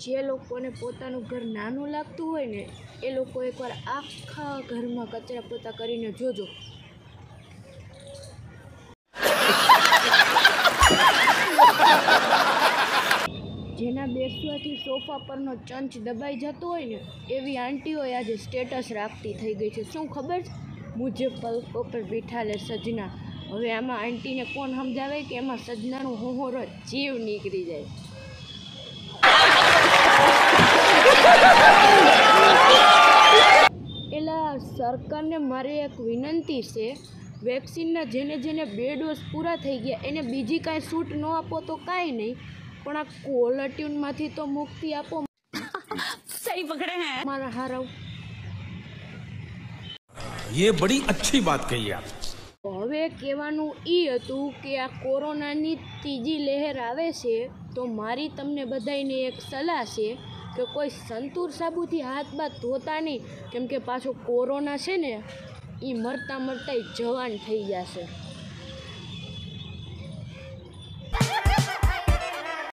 જે લોકોને પોતાનું ઘર નાનું લાગતું હોય ને એ લોકો એકવાર આખા ઘરમાં કચરા પોતા કરીને જોજો. જેના બેસવાથી સોફા પરનો ચંચ દબાઈ જતો હોય ને એવી આંટીઓ આજે સ્ટેટસ રાખતી થઈ ગઈ છે. શું ખબર છે? મુझे પલકો પર બેઠા લે સજના. હવે આમાં આંટીને કોણ સમજાવે કે એમાં સજનાનું હોહોરો જીવ નીકળી જાય. એલા સરકારને મારી એક વિનંતી છે, વેક્સિનના જેને 2 ડોઝ પૂરા થઈ ગયા એને બીજી કાંઈ છૂટ ન આપો તો કાંઈ નહીં, પણ આ કોલર ટ્યુનમાંથી તો મુક્તિ આપો. સહી પકડે હે મારા હારવ. ये बड़ी अच्छी बात कही आप. હવે કહેવાનું એ હતું કે આ કોરોનાની ત્રીજી લહેર આવે છે તો મારી તમને બધાને એક સલાહ છે કે કોઈ સંતૂર સાબુથી હાથ બાથ ધોતા નહીં, કેમ કે પાછો કોરોના છે ને એ મળતા જવાન થઈ જશે.